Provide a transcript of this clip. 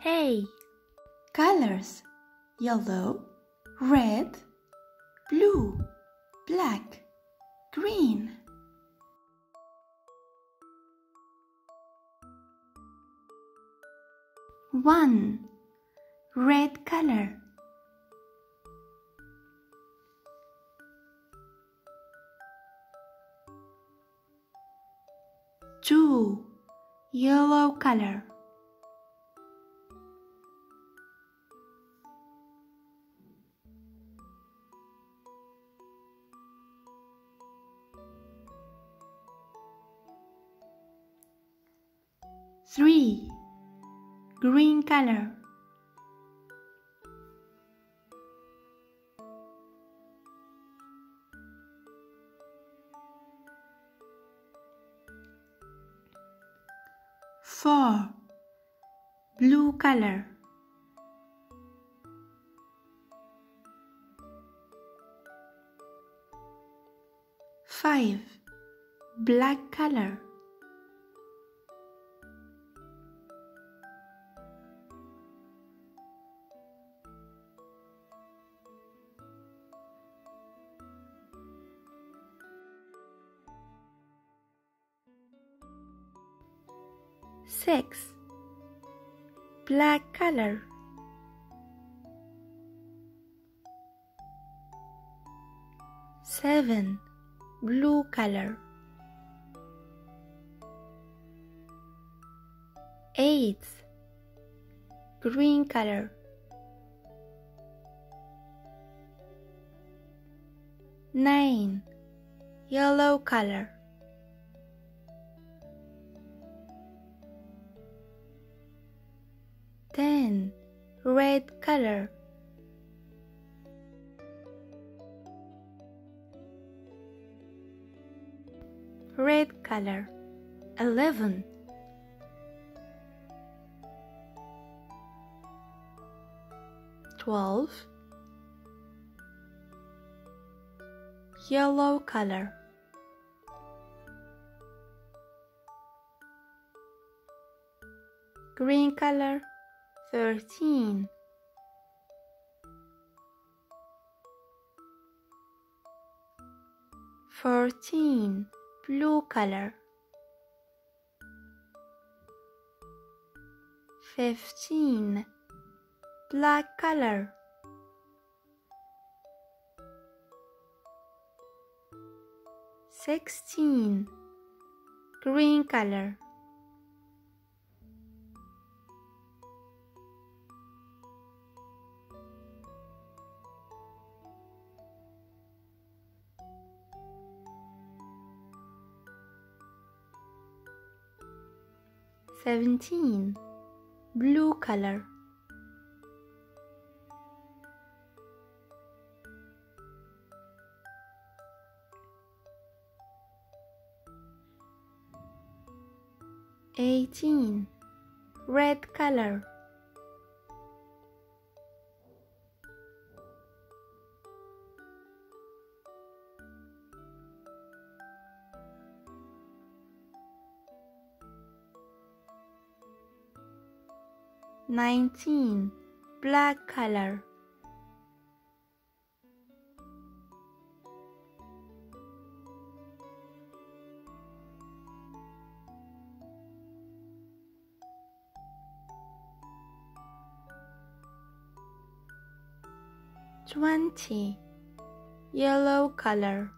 A. Colors: yellow, red, blue, black, green. 1. Red color. 2. Yellow color. 3. Green color. 4. Blue color. 5. Black color. 6. Black color. 7. Blue color. 8. Green color. 9. Yellow color. 10. Red color. 11. 12. Yellow color. 13. 14. Blue color. 15. Black color. 16. Green color. 17. Blue color. 18. Red color. 19. Black color. 20. Yellow color.